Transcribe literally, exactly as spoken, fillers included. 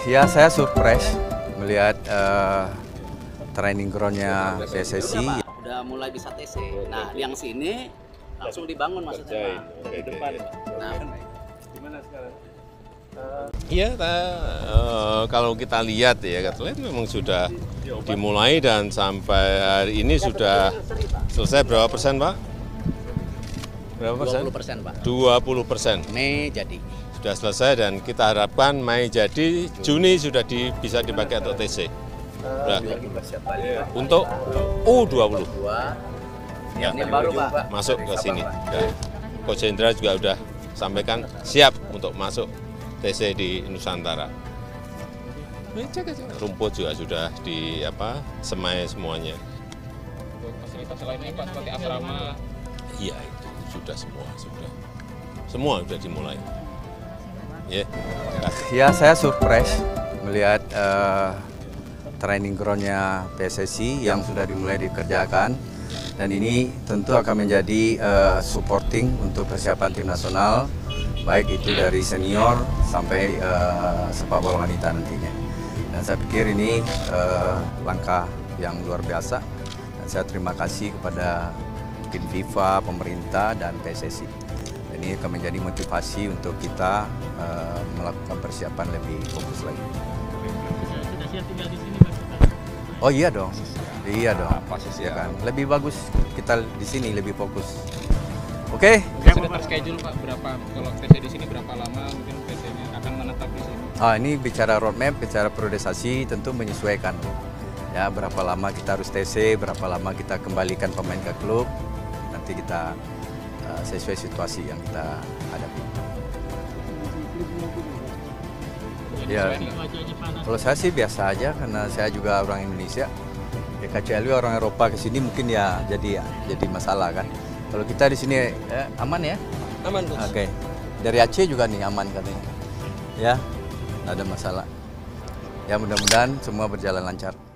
Ya, saya surprise melihat uh, training ground-nya P S S I. Udah mulai bisa T C. Nah, yang sini langsung dibangun maksudnya Pak. Di depan. Nah, Gimana sekarang? Iya, uh, kalau kita lihat ya, kita lihat memang sudah dimulai dan sampai hari ini sudah selesai berapa persen, Pak? Berapa persen? dua puluh persen Pak. dua puluh persen. Mei jadi. Sudah selesai dan kita harapkan Mei jadi, Juni sudah di, bisa dipakai untuk T C. Nah, untuk U dua puluh. Ya, Ini baru Pak. masuk ke sini. Dan Coach Hendra juga sudah sampaikan siap untuk masuk T C di Nusantara. Rumput juga sudah di apa semai semuanya. Fasilitas lainnya Pak seperti asrama. Iya itu sudah semua sudah semua sudah dimulai. Ya. Ya, saya surprise melihat uh, training ground-nya P S S I yang sudah dimulai dikerjakan. Dan ini tentu akan menjadi uh, supporting untuk persiapan tim nasional, baik itu dari senior sampai uh, sepak bola wanita nantinya. Dan saya pikir ini uh, langkah yang luar biasa. Dan saya terima kasih kepada tim FIFA, pemerintah, dan P S S I. Ini akan menjadi motivasi untuk kita uh, melakukan persiapan lebih fokus lagi. Sudah siap tinggal di sini Pak? Oh iya dong, iya dong. Ya kan, lebih bagus kita di sini lebih fokus. Oke? Sudah terschedule Pak berapa kalau T C di sini berapa lama mungkin T C-nya akan menetap di sini? Ah, ini bicara roadmap, bicara priorisasi tentu menyesuaikan. Ya, berapa lama kita harus T C, berapa lama kita kembalikan pemain ke klub, nanti kita uh, sesuai situasi yang kita hadapi. Ya, kalau saya sih biasa aja karena saya juga orang Indonesia. Ya, kecuali orang Eropa ke sini mungkin ya jadi ya, jadi masalah kan. Kalau kita di sini eh, aman ya? Aman, Bos. Oke. Dari Aceh juga nih aman katanya. Ya, nggak ada masalah. Ya mudah-mudahan semua berjalan lancar.